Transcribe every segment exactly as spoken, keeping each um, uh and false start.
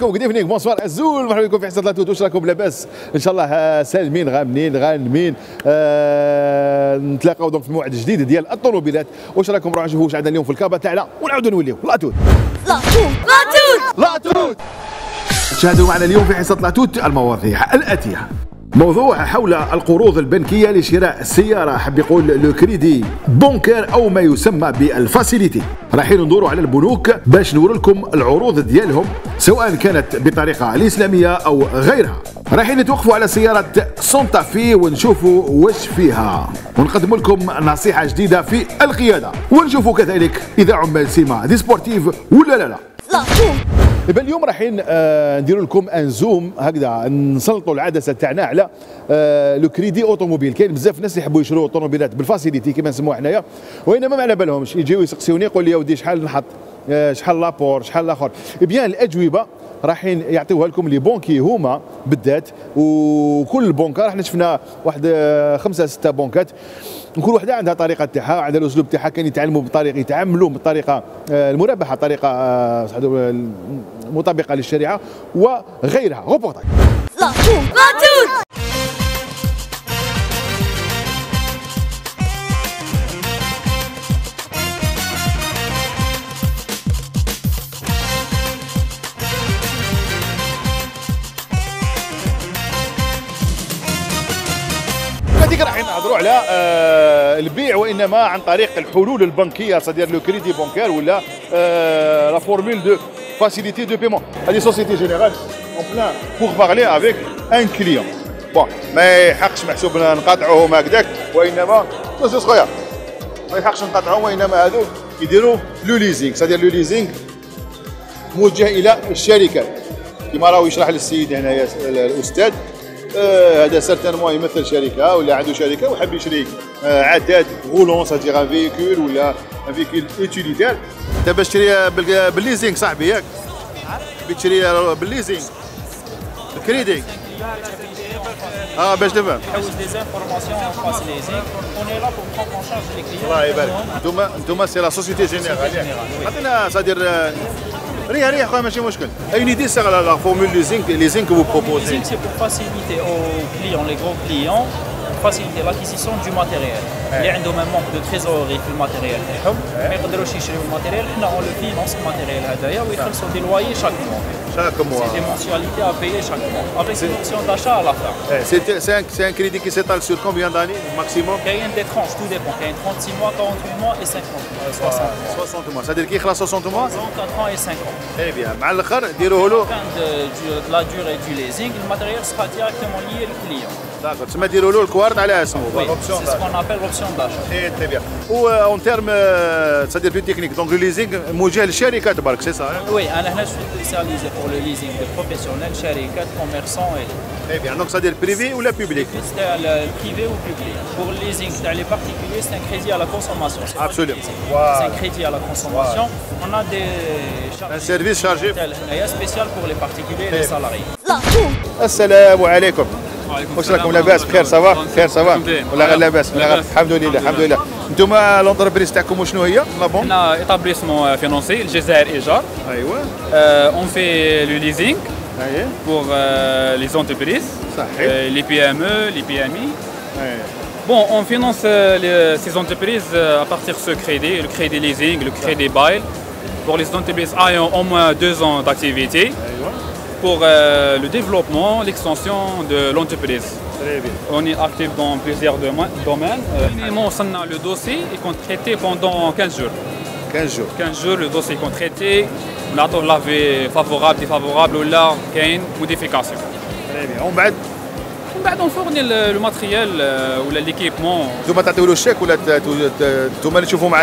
عليكم جود ايفنينغ بونسوار الزول، مرحبا بكم في حصه لاطوت. واش راكم لاباس؟ ان شاء الله سالمين غامنين غانمين. آه نتلاقاو دونك في موعد جديد ديال الطوموبيلات. واش راكم نروحوا نشوفوا واش عندنا اليوم في الكابا تاعنا ونعاودوا نوليو لاطوت لاطوت لاطوت لاطوت. شاهدوا معنا اليوم في حصه لاطوت المواضيع الاتيه. موضوع حول القروض البنكية لشراء السيارة، حب يقول لو كريدي بونكير أو ما يسمى بالفاسيليتي. رايحين ندوروا على البنوك باش نور لكم العروض ديالهم سواء كانت بطريقة الإسلامية أو غيرها. رايحين نتوقفوا على سيارة سونتا في ونشوفوا واش فيها، ونقدم لكم نصيحة جديدة في القيادة، ونشوفوا كذلك إذا عمال سيما دي سبورتيف ولا لا لا. إذا اليوم رايحين آه نديروا لكم ان زوم هكذا، نسلطوا العدسه تاعنا على آه لو كريدي اوتوموبيل. كاين بزاف ناس يحبوا يشروا طوموبيلات بالفاسيليتي كما نسموها حنايا، وانما ما على بالهمش يجيو يسقسيوني يقول لي يا ودي شحال نحط، آه شحال لابور، شحال الاخر. بيان الاجوبه رايحين يعطيوها لكم لي بونكي هما بالذات، وكل بنكه راحنا شفنا واحد آه خمسه سته بنكات، وكل وحده عندها طريقه تاعها، عندها الاسلوب تاعها. كان يتعلموا بطريقه يتعاملوا بالطريقه آه المربحه، طريقه آه مطابقه للشريعه وغيرها. غوبورتاج لاطوت لاطوت. هذيك رايحين نهضروا على آه البيع وانما عن طريق الحلول البنكيه، صدير لو كريدي بونكير ولا آه لا فورمول دو فاسيليتي دو بيمون. هذه سوسيتي جينيرال اون بلان بوغ بارلي افيك ان كليون. بون ما يحقش محسوب نقاطعوهم هكذاك، وانما بص خويا ما يحقش نقاطعوهم، وانما هذو يديروا لو ليزينغ. صدير لو ليزينغ موجه الى الشركات كما راهو يشرح للسيد هنايا الاستاذ. آه هذا سيرتانمون يمثل شركه ولا عنده شركه وحب يشري آه عداد غولون، سادير ان فيكول ولا ان فيكول اوتيليتير. انت باش تشري بالليزينغ صاحبي ياك؟ بتشري بالليزينغ الكريدي. اه باش تفهم نحوس دي زانفورماسيون فاس ليزينغ، اون اي لا بور بروند اون شارج لي كليون. الله يبارك. انتوما انتوما سي لا سوسيتي جينيرال. عطينا صدير ريح ريح خويا ماشي مشكل. اي نيدي سي لا فورمول ليزينغ ليزينغ كو بروبوزي. ليزينغ سي بور فاسيليتي او كليون لي غرو كليون فاسيليتي لاكيسيسيون دو ماتيريال. اللي عندهم ان مونك دو تريزوري في الماتيريال تاعهم ما يقدروش يشريو الماتيريال، حنا اون لو فينونس الماتيريال هذايا ويخلصوا دي لوايي شاك موا. chaque mois. C'est des mensualités à payer chaque mois, avec une option d'achat à la fin. C'est un, un crédit qui s'étale sur combien d'années maximum? Il y a des tranches, tout dépend. Il y a trente-six mois, quarante-huit mois et cinquante, soixante mois. soixante mois. C'est-à-dire qu'il y a soixante mois? quatre ans et cinq ans. Très bien. مع الآخر ديروه له. De la durée du leasing, le matériel sera directement lié au client. D'accord. تسمى ديروا له الكوارد على اسمه. Oui, c'est ce qu'on appelle l'option d'achat. Très très bien. Ou en termes, c'est-à-dire plus technique. Donc le leasing موجه للشركات برك، c'est ça? Oui, أنا هنا je suis spécialisé pour le leasing de professionnels, شركات, commerçants et tout. Très bien. Donc c'est-à-dire privé ou la public? C'est le privé ou public. Pour le leasing, les particuliers, c'est un crédit à la consommation. Absolument. C'est un crédit à la consommation. On a des un service chargé spécial pour les particuliers et les salariés. السلام عليكم. واش راكم لاباس بخير؟ صافا بخير صافا ولا غير لاباس؟ الحمد لله الحمد لله. انتوما لونتربريز تاعكم وشنو هي؟ لا بون؟ حنا ايتابليسمون فينونسي الجزائر ايجار. ايوا. اون في لو ليزينغ اييه بور لي زونتربريز. صحيح. لي بي ام او لي بي ام اي. Bon, on finance les, ces entreprises à partir de ce crédit, le crédit leasing, le crédit bail, pour les entreprises ayant au moins deux ans d'activité, pour euh, le développement, l'extension de l'entreprise. Très bien. On est actif dans plusieurs domaines. Minimum, on a le dossier et qu'on traité pendant quinze jours. quinze jours. quinze jours, le dossier qu'on traité. On attend l'avis favorable, défavorable ou là, qu'il y a une modification. Très bien. On va بعد نفورني الماتريال ولا ليكيبمون. انتوما تعطيو له الشيك ولا انتوما اللي تشوفوا مع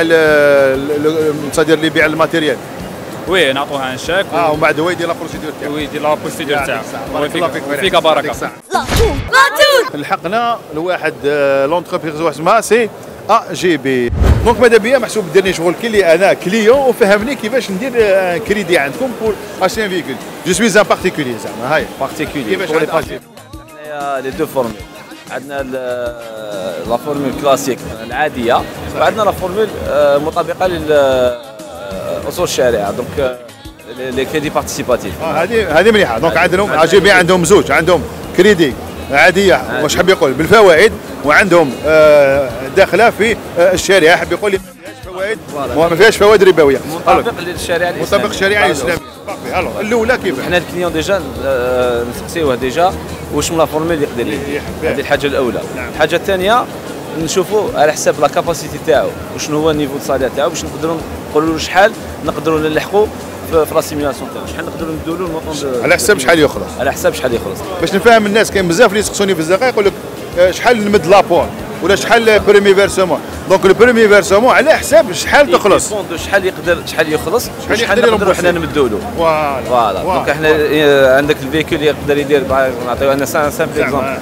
الصدير اللي يبيع الماتيريال؟ وي نعطوها ان شيك. اه ومن بعد هو يدير لا بروسيدور تاعو. وي يدير لا بروسيدور تاعو. بارك الله فيك. فيك بركه. لاطوت. لحقنا لواحد لونتربريز واحد اسمها سي ا جي بي. دونك ماذا بيا محسوب ديرني شغل كلي انا كليون وفهمني كيفاش ندير كريدي عندكم بور اشي ان فيكول. جو سوي ان بارتيكولي زعما هاي بارتيكولي بور لي بارتي. لي دو فورمول، عندنا لا فورمول كلاسيك العاديه وعندنا لا فورمول مطابقه لاصول الشريعه. دونك لي كريدي بارتيسيباتيف. هذه هذه مليحه. دونك عندهم عجيبين، عندهم زوج، عندهم كريدي عاديه واش حاب يقول بالفوائد، وعندهم داخله في الشريعه، حاب يقول لي ما فيهاش فوائد وما فيهاش فوائد ربويه، مطابق للشريعه الاسلاميه. مطابق الشريعه الاسلاميه. الو الاولى كيف حنا الكليون ديجا نسقسيوه ديجا واش من لا فورمول اللي يقدر يدير، هذه الحاجه الاولى. الحاجه الثانيه نشوفوا على حساب لا كاباسيتي تاعو وشنو هو النيفو الصالير تاعو باش نقدروا نقولوا له شحال نقدروا نلحقوا في لا سيميلاسيون تاعو، شحال نقدروا نديروا له المونطون على حساب شحال يخلص. على حساب شحال يخلص. باش نفهم الناس، كاين بزاف اللي يسقسوني في الزقاق يقول لك شحال نمد لابور ولا شحال بريمي فيرسومون. دونك البريمي فيرسومون على حساب شحال تخلص، شحال يقدر شحال يخلص، شحال نقدروا حنا نمدوا له. فوالا فوالا. دونك احنا عندك الفيكول يقدر يدير، نعطيو انا سامبل اكزومبل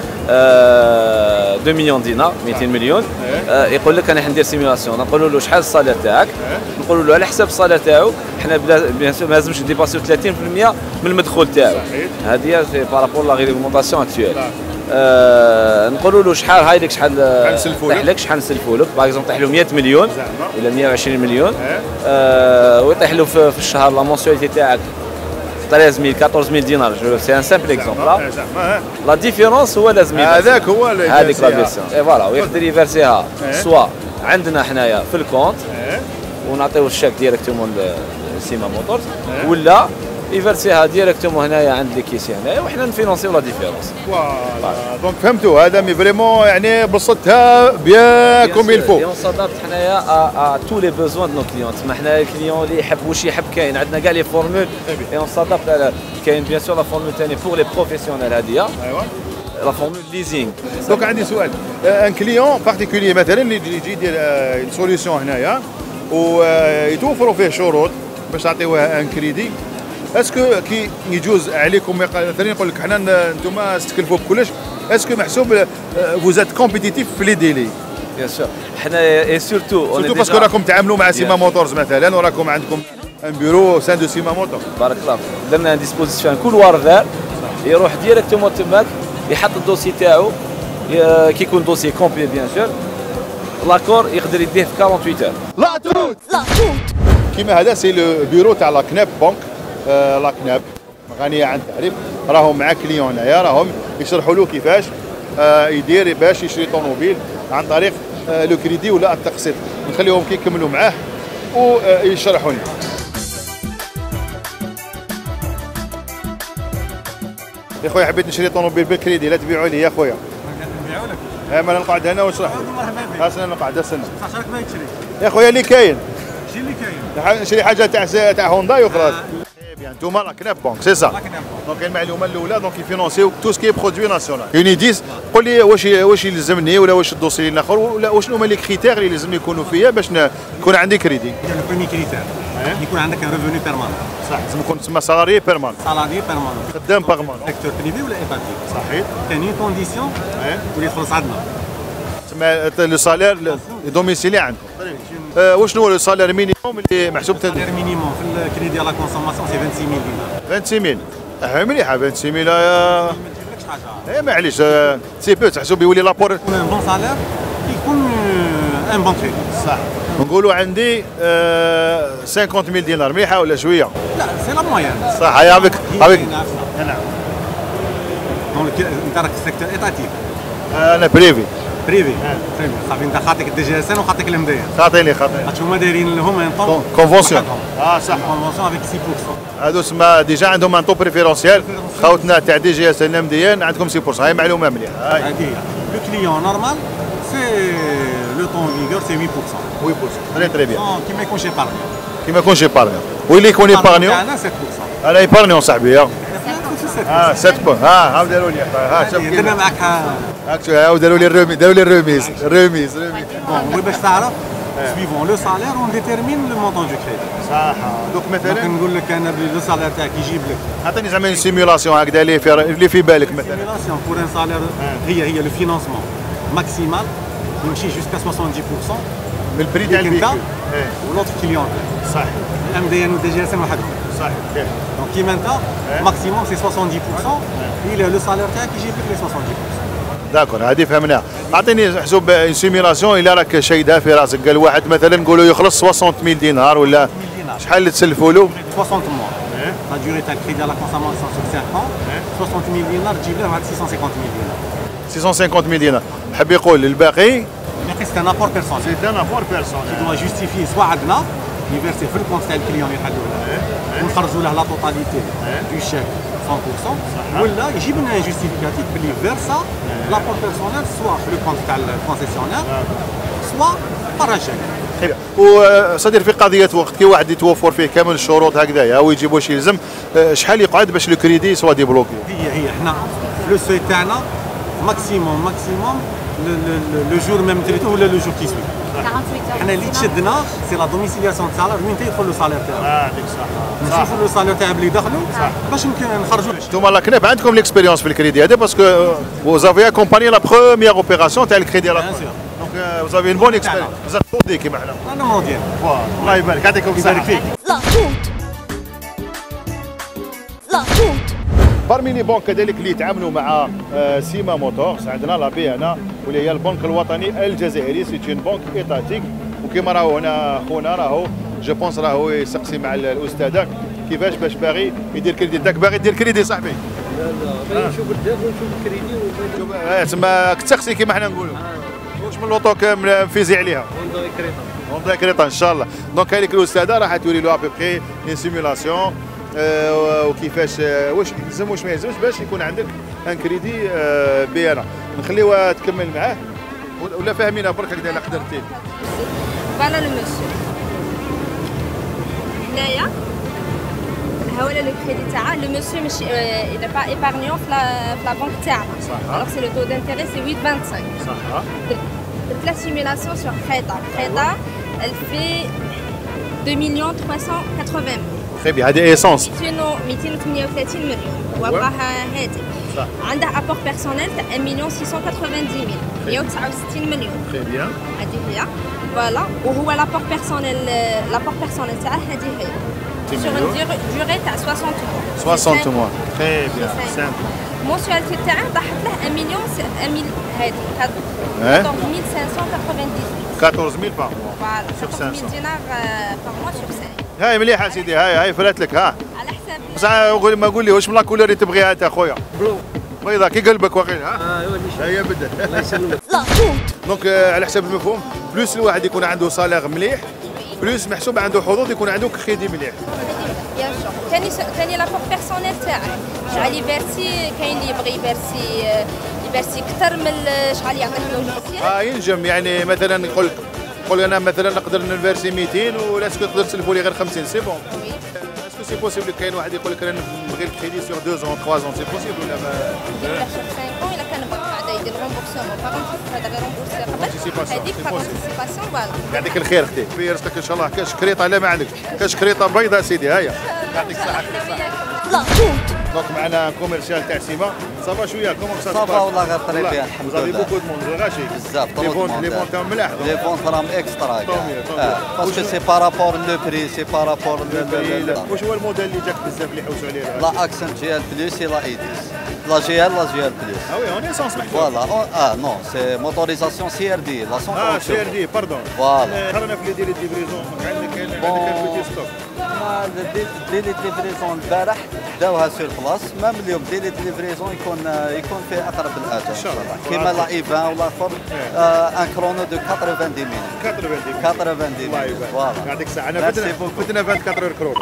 اثنين مليون دينار، مئتين مليون. آه يقول لك انا حندير سيميلاسيون، نقولوا له شحال الصالير تاعك، نقولوا له على حساب الصالير تاعو حنا بيان سور ما لازمش نديباسيو ثلاثين بالمئة من المدخول تاعو. هذه سي بارابور لا ريغلومونطاسيون اكتويل. آه نقولوا له شحال هايلك، شحال طيح لك، شحال نسلفوا لك. باغ اكزومبل طيح له مئة مليون ولا مئة وعشرين مليون، آه ويطيح له في, في الشهر لا مونسياليتي تاعك ثلاثة آلاف أربعة عشر دينار. سي ان سامبل اكزومبل. لا ديفيرونس هو لازم هذاك هو هذيك لا فيرسيون. اي فوالا، ويقدر يفيرسيها سوا عندنا حنايا في الكونت ونعطيو الشيك ديريكتومون لسيما موتورز، ولا يفرسيها ديريكتومون هنايا عند لي كيسي هنايا وحنا نفينونسيو لا ديفيرونس. فوالا. دونك فهمتوا هذا مي فريمون يعني بسطتها بيان كوم يل فو. اون صادرت حنايا ا تو لي بوزوان دو نو كليون. تما حنا الكليون اللي يحب واش يحب كاين عندنا كاع لي فورمول. اون صادرت على كاين بيان سور لا فورمول ثاني بور لي بروفيسيونيل هذيا. ايوا لا فورمول ليزينغ. دونك عندي سؤال، ان كليون بارتيكولي مثلا اللي يجي يدير سوليسيون هنايا ويتوفروا فيه شروط باش تعطيوه ان كريدي، اسكو كي يجوز عليكم مثلا يقول لك حنا انتم تكلفوا بكلش، اسكو محسوب فوزات كومبيتيتيف في لي ديلي؟ بيان سور حنا اي سورتو سورتو باسكو راكم تعاملوا مع سيما موتورز مثلا وراكم عندكم ان بيرو سان دو سيما موتور. بارك الله فيك. درنا ان ديسبوزيسيون كولوار فير يروح ديريكتومون تماك يحط الدوسي تاعو كي يكون دوسي كومبلي بيان سور لاكور يقدر يديه في ثمانية وأربعين ساعة. لا توت لا توت. كيما هذا سي لو بيرو تاع لا كناب بونك. آه لا كناب غنيه عن التعريف، راهم مع كليون هنايا راهم يشرحوا له كيفاش آه يدير باش يشري طوموبيل عن طريق آه لو كريدي ولا التقسيط. نخليهم كي يكملوا معاه ويشرحوا لنا. يا خويا حبيت نشري طوموبيل بالكريدي، لا تبيعوا لي يا خويا. نبيعوا لك. اي ما نقعد هنا ونشرح لك. مرحبا بك. خاصنا نقعد استنى. شحال ما يشري؟ يا خويا اللي كاين. شي اللي كاين؟ نشري حاجه تاع تاع هونداي وخلاص. بيان انتوما لا كناب بونك سي سا. لا كناب بونك. دونك المعلومه الاولى دونك يفينونسيو تو سكي برودوي ناسيونال. كاين يديس قول لي واش واش يلزمني ولا واش الدوسي الاخر ولا واش هما لي كريتير اللي لازم يكونوا فيا باش يكون عندي كريدي. لو بروميي كريتير يكون عندك ان ريفوني بيرمانون. صح لازم يكون تسمى سالاري بيرمانون. سالاري بيرمانون. خدام بيرمانون. سيكتور بريفي ولا ايتاتيك. صحيح. ثاني كونديسيون واللي تخلص عندنا. تسمى لو سالير دوميسيلي عندكم. أه واش هو لو سالير مينيموم اللي محسوب تاع السالير مينيموم في الكريدي على كونسوماسيون سي خمسة وعشرين ميل دينار. خمسة وعشرين ميل. مليحه خمسة وعشرين ميل. ما تجيبلكش حاجه. اي معليش سي بو تحسب يولي لابور. يكون ان بون سالير يكون ان بون كريدي. صح. نقولوا عندي أه خمسين ميل دينار مليحه ولا شويه؟ لا سي لا موين. صح هيا افيك افيك. نعم. دونك انت راك السيكتور ايتاتيك. انا بريفي. بريفي بريفي صافي انت خاطيك الدي جي اس ان وخاطيك الام دي ان. خاطيني خاطيني. خاطر هما دايرين هما نطون كونفونسيون. اه صح كونفونسيون افيك ستة بالمئة. هادو سما ديجا عندهم ان تو بريفيرونسيال. خوتنا تاع دي جي اس ان ام دي ان عندكم ستة بالمئة. هاي معلومه مليحه. هاي هذه هي لو كليون نورمال سي لو طون فيغور سي ثمانية بالمئة. ثمانية بالمئة. تري تري بيان. كي ما يكونش ايبارني. كي ما يكونش ايبارنيون. واللي يكون ايبارنيون انا سبعة بالمئة. انا ايبارنيون صاحبي. اه اه سبعة بالمئة. ها هاو داروا لي ها شوف درنا معاك هاك هاو داروا لي الريميز داروا لي الريميز الريميز ريميز. بون باش تعرف سويفون لو سالير اون ديتيرمين لو مونطون دو كريدي. صح. دوك مثلا نقول لك انا لو سالير تاعك يجيب لك. عطيني زعما اون سيميولاسيون هكذا اللي في اللي في بالك مثلا. سيميولاسيون بور ان سالير هي هي لو فينانسمون ماكسيمال يمشي جوسكا سبعين بالمئة من البري تاع انت الفيكول. ولوطر كليون. صح. ام دي ان ودي جي اس ان وحدهم. صح. دونك كيما انت ماكسيموم سي سبعين بالمئة الى لو سالير تاعك يجيب لك لي سبعين بالمئة. داكور هذه فهمناها. اعطيني حسب اون سيميلاسيون الا راك شايدها في راسك قال واحد مثلا نقولوا يخلص ستين ميل دينار ولا شحال اللي تسلفوا له؟ ستين موا لا ديوري تاع الكريدي على كونسوماسيون سور cinq ans soixante mille دينار تجيب له واحد six cent cinquante mille دينار. six cent cinquante mille دينار. حب يقول الباقي الباقي سي ان ابور بيرسونيل. سي ان ابور بيرسونيل. دو جوستيفي سوا عندنا يفيرسي في الكونت تاع الكليون يحلوا له ونخرجوا له لا توتاليتي دو شيك cent pour cent ولا يجيب لنا جوستيفيكاتيف باللي فيرسا لابور بيرسونيل سوا في الكونت تاع الكونسيسيونير سوا برا شيك. وصدير في قضيه وقت كي واحد يتوفر فيه كامل الشروط هكذايا ويجيب واش يلزم شحال يقعد باش لو كريدي سوا ديبلوكي؟ هي هي حنا لو سوي تاعنا ماكسيموم ماكسيموم لو جور ميم تريتو ولا لو جور كي سوي. حنا اللي تشدنا سي لا دوميسيلياسيون تاع السالير وين تيدخل لو سالير تاعو. اه ديك صح. نشوفوا لو سالير تاع اللي دخلوا باش يمكن نخرجوا. انتوما لا كناب عندكم ليكسبيريونس في الكريدي هذا باسكو فوزافي اكومباني لا بروميير اوبيراسيون تاع الكريدي على دونك فوزافي اون بون اكسبيريونس بزاف طودي كيما حنا. انا مونديال. الله يبارك يعطيكم الصحه. لا توت لا توت. برمي لي بنك كذلك اللي يتعاملوا مع سيما موتورز عندنا لا بي انا واللي هي البنك الوطني الجزائري سي اون بنك ايتاتيك وكما راهو هنا خونا راهو جو بونس راهو يسقسي مع الاستاذه كيفاش باش باغي يدير كريدي. انت باغي دير كريدي صاحبي؟ لا لا باغي نشوف الدار ونشوف الكريدي تسمى تسقسي كيما حنا نقولوا واش من لوطو مفيزي عليها وندوي كريطه وندوي كريطه ان شاء الله. دونك هذيك الاستاذه راح توري له ابوبخي اون سيمولاسيون وكيفاش واش يلزم واش ما يلزمش باش يكون عندك ان كريدي بي انا. نخليوها تكمل معاه ولا فاهمينها برك هكذا لا قدرتي. فوالا لو مسيو هنايا ها هو لو كريدي تاعها لو مسيو ماشي اذا با ايبارنيون في لا بنك تاعنا الوغ سي لو تو دانتيري سي huit virgule vingt-cinq. صح. درت لا سيمولاسيون سور خيطه خيطه elle fait deux millions trois cent quatre-vingt mille. تري بيان هذه ايسونس مئتين وثمانية وثلاثين مليون وراها هذه عندها ابور بيرسونيل تاع واحد مليون ستمائة وثمانين ألف مئة وتسعة وستين مليون. تري بيان هذه هي فوالا وهو لابور بيرسونيل لابور بيرسونيل تاعها هذه هي سور ديوري تاع soixante mois. soixante mois تري بيان سامبل. المونسياليتي تاعها طاحت له واحد مليون هذه quatorze mille cinq cent quatre-vingt-dix-huit. quatorze mille par mois. فوالا quatorze mille دينار par mois sur cinq. هاي مليحه سيدي هاي هاي فرات لك ها. على حساب بصح ما قول لي واش من لا كولور اللي تبغيها انت خويا؟ بلو بيضاء كي قلبك واقيلا ها؟ اه ايوا اللي هي بدات. الله يسلمك. لا توت. دونك على حسب المفهوم بلوس الواحد يكون عنده صالير مليح بلوس محسوب عنده حظوظ يكون عنده كريدي مليح. بيان سور ثاني ثاني لابور بيرسونيل تاعك شحال يفيرسي كاين اللي يبغي يفيرسي يفيرسي اكثر من شحال يعطيك لوجيسيال. اه ينجم يعني مثلا نقول لك نقول انا مثلا نقدر نفيرسي مئتين ولا اسكو تقدر تسلفوا لي غير خمسين سي بون. اسكو سي بوسيبل كاين واحد يقول لك انا نبغي الكريدي سور deux ans trois ans سي بوسيبل ولا ما؟ يدير سور cinq ans الا كان بغى بعدا يدير رومبورسمون باغ هذا غير رومبورسي قبل هذيك بارتيسيباسيون فوالا. يعطيك الخير اختي في رزقك ان شاء الله. كاش كريطه لا ما عندكش كاش كريطه بيضاء سيدي هيا يعطيك الصحه. لا توت. دونك معنا كوميرسيال تاع سيما صافا شويه كومون سا صافا والله غير طري بيان الحمد لله. بوكو دو موند غاشي بزاف لي فونت لي فونت تاعهم ملاح. لي فونت راهم اكسترا طومي، طومي. باسكو سي بارابور لو بري سي بارابور واش هو الموديل اللي جاك بزاف اللي يحوسوا عليه؟ لا اكسنت جي ال بلس لا ايديس لا جي ال لا جي ال بلس. اه وي اون ايسونس محفوظ. فوالا اه نو سي موتوريزاسيون سي ار دي لا اه cent سي ار دي باردون. فوالا خلينا في لي ديلي ديفريزون عندك عندك بوتي ستوك. ديلي ليفريزون البارح داوها سور بلاص مام اليوم ديلي ليفريزون يكون يكون في اقرب الاجل ان شاء الله كيما لا ايفان ولا اخر ان كرونو دو ثمانين مينيت ثمانين مينيت فوالا. يعطيك الصحه انا فتنا فتنا أربعة وعشرين كرون.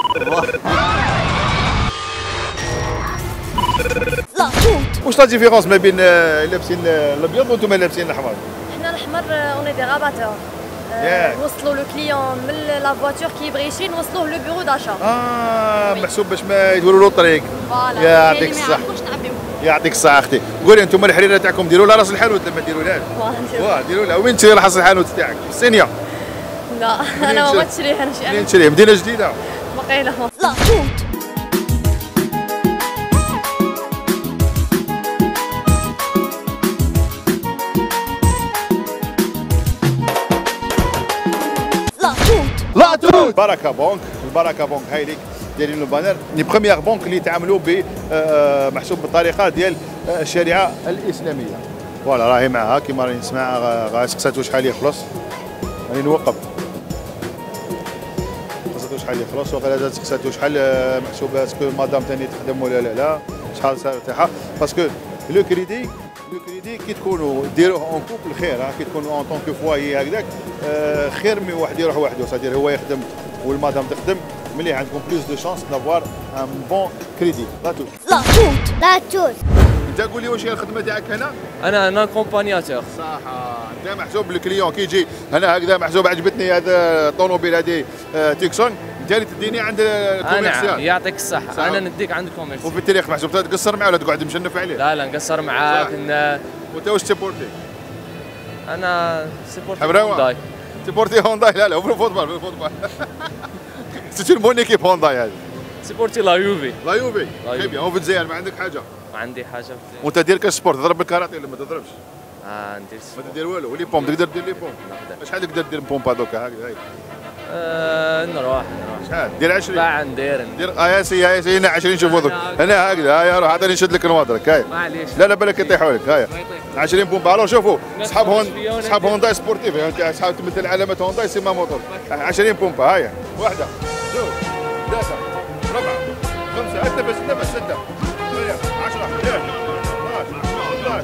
لا توت. واش لا ديفيرونس ما بين لابسين الابيض وانتم لابسين الاحمر؟ حنا الاحمر اوني دي غاباتور نوصلوا لو كليون من لا فواتور كي يبغي يشري نوصلوه لو بيرو داشا. اه محسوب باش ما يدوروا له الطريق. فوالا يعطيك الصحه. يعطيك الصحه اختي. قولي انتم الحريره تاعكم ديروا لها راس الحانوت لما ديرولهاش. واه ديروا لها. وين تشري راس الحانوت تاعك؟ في السينيا. لا انا ما تشريها انا منين تشريه؟ مدينه جديده. وقيله. لا توت. لا توت. بركه بونك البركه بونك هاي ليك دايرين له بانر لي بروميير بونك اللي يتعاملوا ب محسوب بالطريقه ديال الشريعه الاسلاميه. فوالا راهي معها كيما راني نسمع غا سقساتو شحال يخلص راني نوقف سقساتو شحال يخلص وقيلا دازك سالتو شحال محسوبه اسكو مدام ثاني تخدم ولا لا لا شحال السالاري تاعها باسكو لو كريدي لو كريدي كي تكونوا ديروه اون كوبل خير كي تكونوا اون طونك فوايي هكذاك خير من واحد يروح وحده سادير هو يخدم والمدام تخدم ملي عندكم بلوس دو شانس دافوار ان بون كريدي لا توت لا توت لا توت. انت قول لي واش هي الخدمه تاعك هنا؟ انا انا كومبانياتور. صح انت محسوب الكليون كي يجي هنا هكذا محسوب عجبتني هذا الطوموبيل هذه تيكسون انت اللي تديني عند الكوميرسيال. انا يعطيك الصحه انا نديك عند الكوميرسيال. وفي التاريخ محسوب تقصر معاه ولا تقعد مشنف عليه؟ لا لا نقصر معاك. إن... وانت واش تسبورتي؟ انا سبورتي هونداي. سبورتي هونداي لا لا في الفوتبال في الفوتبال سيتي بون ايكيب هونداي هذه. سبورتي لا يوفي. لا يوفي تري بيان. وفي الجزائر ما عندك حاجه؟ ما عندي حاجه في الجزائر. وانت دير كسبورت تضرب بالكاراتيه ولا ما تضربش؟ اه ندير ما تدير والو ولي بوم تقدر دير لي بوم. شحال تقدر دير بومبا دوكا هكذا هاي؟ آه نروح نروح. شحال؟ دير عشرين. باع ندير دير اه يا سي يا سي هنا عشرين شوفوا دوك هنا هكذا هاي روح عطيني نشد لك نواضرك هاي. معليش. لا لا بالك يطيحوا لك هاي عشرين بومبا. الو شوفوا صحاب هون صحاب هونداي سبورتيف يعني صحاب تمثل علامه هونداي سيما موتور عشرين بومبا هاي واحده جوج ثلاثه ربعه خمسه اتنفس اتنفس سته ثمانيه عشره اثناش ثلاثطاش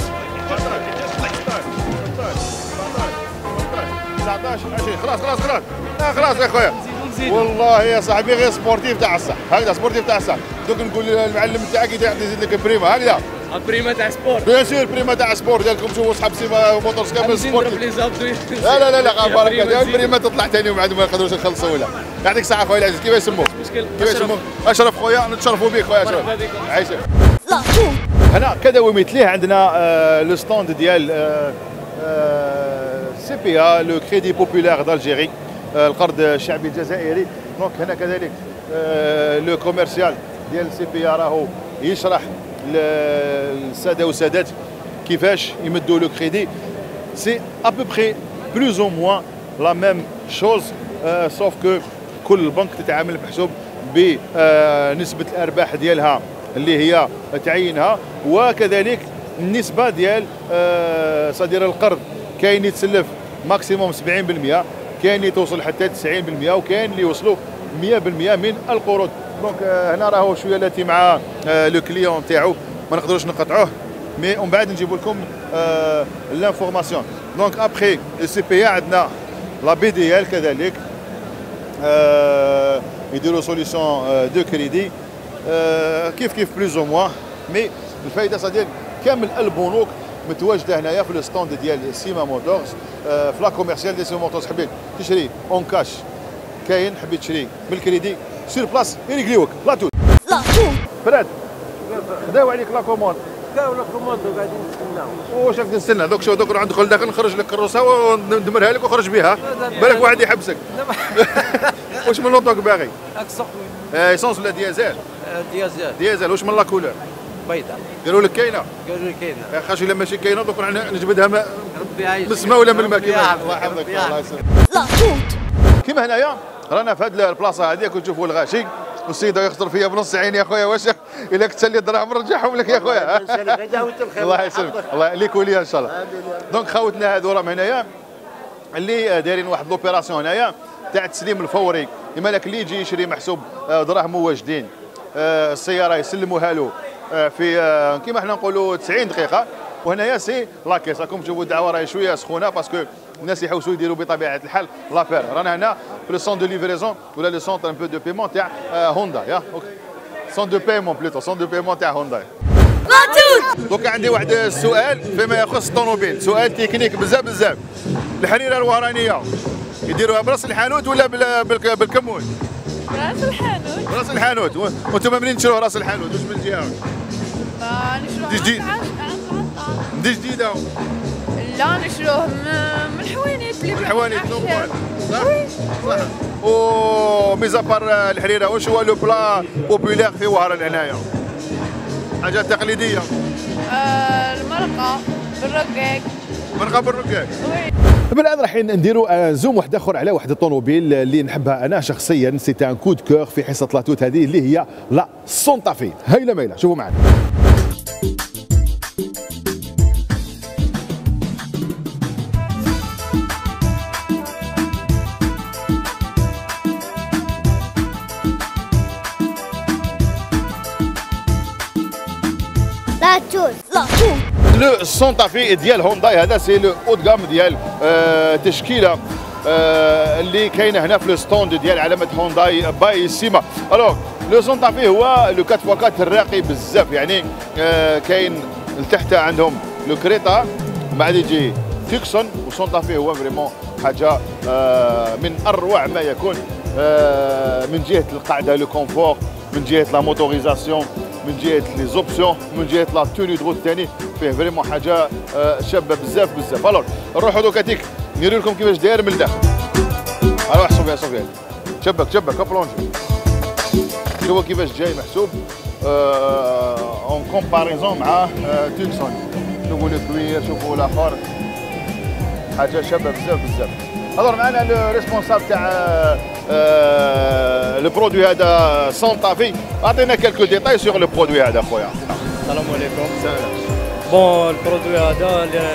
تسعطاش عشرين خلاص خلاص خلاص لا خلاص يا خويا والله يا صاحبي غير سبورتيف تاع الصح هكذا سبورتيف تاع الصح دوك نقول للمعلم تاعك يزيد لك بريمه هكذا بريمه تاع سبور بيان سور بريمه تاع سبور ديالكم شوفوا صحاب سيما موتور سكابل سبور لا لا لا لا غابر البريمه تطلع ثاني ومن بعد ما نقدروش نخلصوا ولا يعطيك الصحه خويا العزيز. كيف يسموك؟ كيف يسموك؟ اشرف خويا نتشرفوا بك خويا اشرف عايشك. لا توت. هنا كذا ومثليه عندنا آه لو ستاند ديال آه آه سي بي ا لو كريدي بوبولار دالجيري آه القرض الشعبي الجزائري. دونك هنا كذلك آه لو كوميرسيال ديال سي بي ا راهو يشرح للساده والسادات كيفاش يمدوا لو كريدي. سي ابوبخي بلوز او موان لا ميم شوز سوف كو كل بنك تتعامل بحسب بنسبه الارباح ديالها اللي هي تعينها وكذلك النسبه ديال صدير القرض كاين يتسلف ماكسيموم سبعين بالمئة كاين اللي توصل حتى تسعين بالمئة وكاين اللي يوصلوا مئة بالمئة من القروض. دونك هنا راهو شويه التي مع لو كليون تاعو ما نقدروش نقطعوه مي ومن بعد نجيب لكم لانفورماسيون. دونك ابخي السي بي عندنا لا بي دي ال كذلك يديروا سوليسيون دو كريدي كيف كيف بلوز او موان مي الفايده صديق كامل البنوك متواجده هنايا في الستاند ديال سيما موتورز في لا كوميرسيال ديال سيما موتورز. حبيت تشري اون كاش كاين حبيت تشري بالكريدي سير بلاص يريقليوك لا توت. لا توت. فراد خداو عليك لا كوموند خداو لا كوموند وقاعدين نستناو. واش راك نستنى دوك شوف دوك روح ندخل داخل نخرج لك الكروسه وندمرها لك وخرج بها بالك واحد يحبسك. واش من لوطوك باغي؟ اكسق ايسونس ولا ديازل؟ ديازل. ديازل واش من لا كولور؟ بيضاء. قالوا لك كاينه؟ قالوا لي كاينه. خاش الا ماشي كاينه دوك نجبدها من السماء ولا من الماء كيما الله يحفظك الله يسلمك. لا توت. كيما هنايا رانا في هذه البلاصه هذه كنت تشوفوا الغاشي والسيده يخطر فيا بنص عيني يا خويا واش الا كنت لي الدراهم نرجعهم لك يا خويا. الله يسلمك الله ليك وليا ان شاء الله. دونك خاوتنا هذو راهم هنايا اللي دايرين واحد لوبيراسيون هنايا تاع التسليم الفوري. يما لك اللي يجي يشري محسوب دراهم واجدين السياره يسلموها له في كيما حنا نقولوا تسعين دقيقه. وهنايا سي لاكيس راكم تشوفوا الدعوه راهي شويه سخونه باسكو الناس يحوسوا يديروا بطبيعه الحال لابير. رانا هنا في لو سون دو ليفريزون ولا لو سونتر ان بو دو بيمون تاع هوندا يا سون دو بيمون بلوتو سون دو بيمون تاع هوندا. دوك عندي واحد السؤال فيما يخص الطوموبيل سؤال تكنيك بزاف بزاف. الحريره الورانيه يديروها براس الحانوت ولا بالكمون؟ براس الحانوت. براس الحانوت. وانتم منين تشروه راس الحانوت واش من جهه؟ نشروه جديد دي جديده؟ لا نشروه من الحوانيت اللي من الحوانيت نورمال صح؟ صح. و ميزابار الحريره واش هو لو بلا بوبولير في وهران هنايا؟ حاجه تقليديه؟ آه المرقه بالرقاق. مرقه بالرقاق. بالان رايحين نديروا زوم واحد اخر على واحد الطوموبيل اللي نحبها انا شخصيا سي ان كود كور في حصه لاتوت هذه اللي هي لا سونطافي. هايله مايله شوفوا معنا. السونتا في ديال هونداي هذا سي لو اود جام ديال آه تشكيله آه اللي كاينه هنا في الستوند ديال علامه هونداي باي سيما. الوغ لو سونتا في هو لو أربعة فور أربعة الراقي بزاف، يعني آه كاين لتحت عندهم لو كريتا، بعد يجي تيكسون، وسونتا في هو فريمون حاجه آه من اروع ما يكون آه من جهه القعده لو كونفور، من جهه لا موتوريزاسيون، من جهه لي زوبسيون، من جهه لا توني دو ثاني، فيه فريمون حاجه آه شابه بزاف بزاف. الوغ نروحوا دوكا تيك نوري لكم كيفاش داير من الداخل. الوغ حسوا فيها صوفيا شبك شبك بلونجي، شوفوا كيفاش جاي محسوب اون كومباريزون مع آه تيكسون. شوفوا لو كوير، شوفوا الاخر، حاجه شابه بزاف بزاف. الوغ معنا لو ريسبونسابل تاع لو برودوي هذا سونتا في، عطينا كالكو ديتاي سور لو برودوي هذا خويا. السلام عليكم. بون البرودوي هذا اللي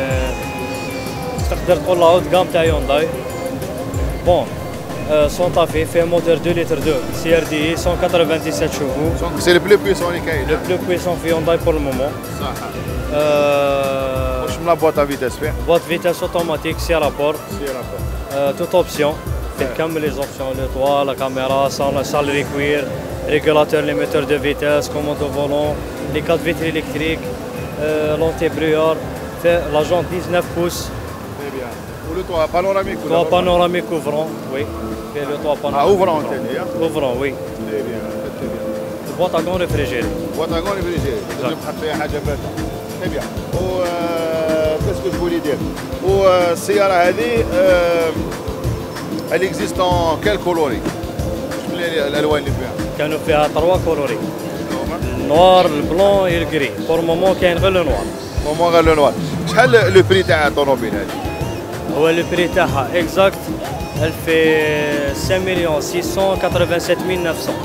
تقدر تقول لا هوت جام تاع يونداي. بون سونتا في فيه موتور deux لتر deux سي ار دي cent quatre-vingt-dix-sept chevaux. دونك سي لو بلو بويسون اللي كاين. لو بلو بويسون في يونداي بور المومون. صح. واش من لا بواط ا فيتاس فيه؟ بواط فيتاس اوتوماتيك سي رابور. سي رابور. توت اوبسيون. فيه كامل لي زوبسيون، لو طوا، لا كاميرا، سال ريكوير، ريغولاتور ليميتور دو فيتاس، كوموندو فولون، لي quatre فيتر الكتريك، لونتي بريور، فيه لا جونت dix-neuf pouces. Le toit panoramique. Toit panoramique ouvrant, oui. Et le toit panoramique. Ah, ouvrant, ouvrant, oui. Très bien, très bien. Boîte à gants réfrigérée. Boîte à gants réfrigérée. Je vais faire حاجة باردة. Très bien. و qu'est-ce que je voulais dire? والسيارة هذه elle existe en quel coloris؟ شنو الألوان اللي فيها؟ كانوا فيها تروا كولوري. النوار، البلون، الكري. بور مومون كاين غير لو نوار. مومون غير لو نوار. شحال لو بري تاع الطوموبيل هذه؟ هو لو بري تاعها اكزاكت elle fait cinq millions six cent quatre-vingt-sept mille neuf cents.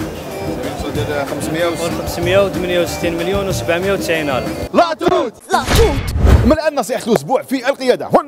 خمسمائة وثمانية وستين مليون وسبعمائة وتسعين ألف. لا توت لا توت. من الآن نصيحة الأسبوع في القيادة. هون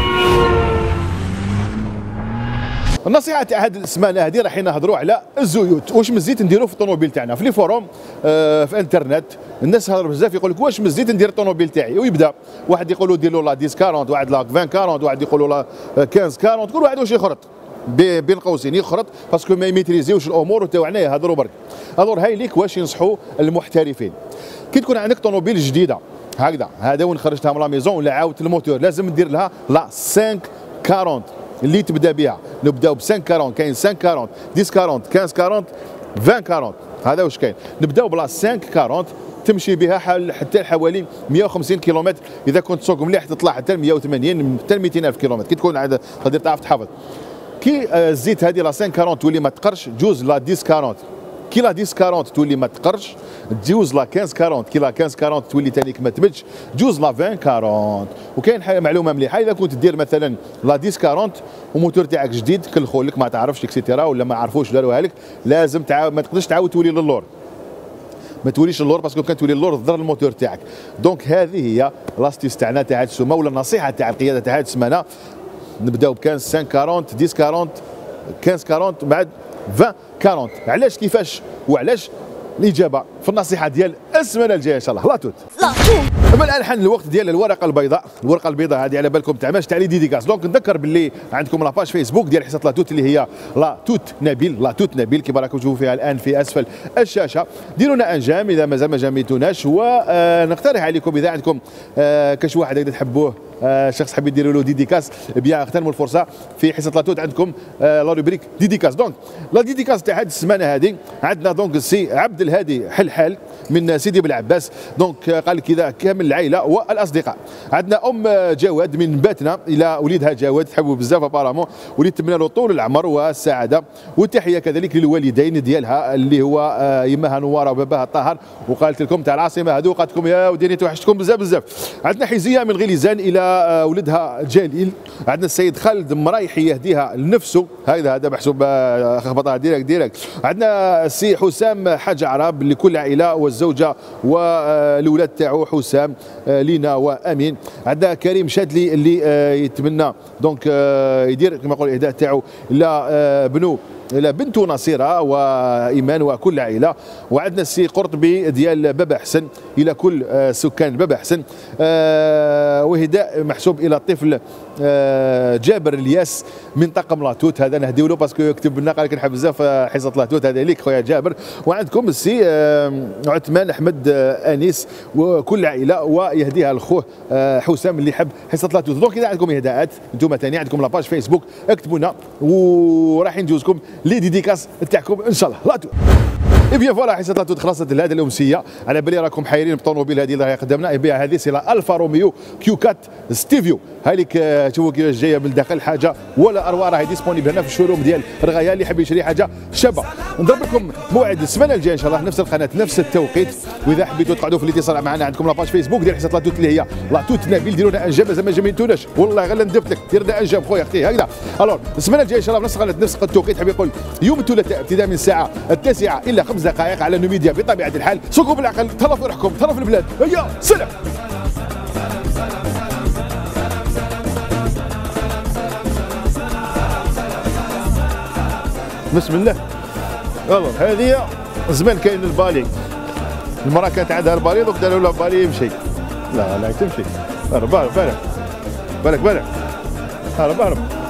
النصيحة تاع هذه السمانة هذه راح نهضروا على الزيوت، واش من الزيت نديرو في الطوموبيل تاعنا. في لي فوروم آه في الانترنت الناس هضروا بزاف يقول لك واش من الزيت ندير الطوموبيل تاعي، ويبدا واحد يقول له دير له لا عشرة أربعين، واحد لا عشرين أربعين، واحد يقول له لا خمسة أربعين، كل واحد واش يخرط بين قوسين يخرط باسكو ما يميتريزيوش الامور تاعنا يهضروا برك. الور هاي ليك واش ينصحوا المحترفين كي تكون عندك طوموبيل جديده هكذا، هذا وين خرجتها من لا ميزون ولا عاودت الموتور، لازم ندير لها لا خمسة أربعين اللي تبدا بها. نبداو ب خمسة أربعين، كاين خمسة أربعين، عشرة أربعين، خمسة أربعين، عشرين أربعين، هذا واش كاين. نبداو بلا خمسة أربعين تمشي بها حتى حوالي مائة وخمسين كيلومتر، اذا كنت تسوق مليح تطلع حتى مائة وثمانين حتى مئتين ألف كيلومتر كي تكون عاد تقدر تعرف تحافظ. كي الزيت هذه لا خمسة أربعين تولي ما تقرش، جوز لا عشرة أربعين. كي لا عشرة أربعين تولي ما تقرش، تجوز لا خمسة أربعين. كي لا خمسة أربعين تولي تانيك ما تبدش، جوز لا عشرين أربعين. وكاين حاجه معلومه مليحه، اذا كنت دير مثلا لا عشرة أربعين وموتور تاعك جديد كلخوا لك ما تعرفش اكسيتيرا ولا ما عرفوش داروها لك، لازم تعاود ما تقدرش تعاود تولي للور، ما توليش اللور باسكو كان تولي اللور تضر الموتور تاعك. دونك هذه هي لاستيس تاعنا تاع هذه السمه ولا النصيحه تاع القياده تاع هذه السمانه. نبداو ب خمسة أربعين، عشرة أربعين، خمسة أربعين، بعد عشرين أربعين. علاش كيفاش وعلاش؟ الاجابه في النصيحه ديال السمانه الجايه ان شاء الله. لا توت لا توت. اما الان حان الوقت ديال الورقه البيضاء. الورقه البيضاء هذه على بالكم تاع ماش تاع لي ديديكاس. دونك نذكر باللي عندكم لاباج فيسبوك ديال حصه لا توت اللي هي لا توت نبيل، لا توت نبيل كيما راكم تشوفوا فيها الان في اسفل الشاشه. ديروا لنا انجام اذا مازال ما جاميتوناش، ونقترح عليكم اذا عندكم كاش واحد هكذا تحبوه، شخص حاب يديروا له ديديكاس، بيان اغتنموا الفرصه في حصه لا توت عندكم لا روبريك ديديكاس. دونك لا ديديكاس تاع هذه السمانه هذه عندنا دونك السي عبد الهادي حلحال من سيدي بالعباس. دونك قال كذا كامل العائله والاصدقاء. عندنا ام جواد من باتنا الى وليدها جواد تحبوا بزاف ابارامون، وليد تمنى له طول العمر والسعاده، والتحيه كذلك للوالدين ديالها اللي هو يماها نواره وباباها طاهر. وقالت لكم تاع العاصمه هذو قالت لكم يا وديني توحشتكم بزاف بزاف. عندنا حيزيه من غليزان الى ولدها جليل. عندنا السيد خالد مرايحي يهديها لنفسه، هذا هذا محسوب خبطها ديريكت ديريكت. عندنا السي حسام حاج عرب لكل عائله والزوجه والولاد تاعو حسام لينا وامين. عندنا كريم شادلي اللي يتمنى دونك يدير كما نقول الاهداء تاعو الى بنو الى بنت نصيره وايمان وكل عائله. وعندنا السي قرطبي ديال بابا حسن الى كل سكان بابا حسن، وهداء محسوب الى الطفل جابر الياس من طاقم لاطوت. هذا نهديو له باسكو كتب لنا قال لك نحب بزاف حصه لاطوت، هذا ليك خويا جابر. وعندكم السي عثمان احمد انيس وكل عائله، ويهديها لخوه حسام اللي يحب حصه لاطوت. دونك اذا عندكم اهداءات انتم ثاني عندكم لاباج فيسبوك اكتبوا لنا وراح ندوزكم لي ديديكاس تاعكم ان شاء الله. لاطوت اي بيان فوالا حصه لاطوت خلصت لهذه الامسيه. على بالي راكم حايرين بالطوموبيل هذه اللي راهي قدامنا، اي بيان هذه سي لا الفا روميو كيو أربعة ستيفيو. هايليك شوفوا كيفاش جايه من الداخل حاجه ولا اروع، راهي ديسپونيبل هنا في الشوروم ديال رغايا اللي يحب يشري حاجه شابه. نضرب لكم موعد السمانه الجايه ان شاء الله نفس القناه نفس التوقيت. واذا حبيتوا تقعدوا في الاتصال معنا عندكم لاباج فيسبوك ديال حصه لاطوت اللي هي لاطوت نبيل. ديروا لنا انجاب مازال ما جميتوناش والله غير ندبت لك، دير لنا انجاب خويا اختي هكذا. الور السمانه الجايه ان شاء الله نفس القناه نفس التوقيت. حبي يقول يوم الثلاثاء ابتداء من الساعه التاسعه الا خمس دقائق على نوميديا بطبيعه الحال. سوقوا بالعقل، تهلاو في روحكم، تهلاو في البلاد. هيا سلام. بسم الله. والله هذه زمان كاين البالي، المراه كانت عندها البالي دوك داروا لها بالي يمشي. لا لا تمشي، هرب هرب بالك بالك بالك هرب هرب.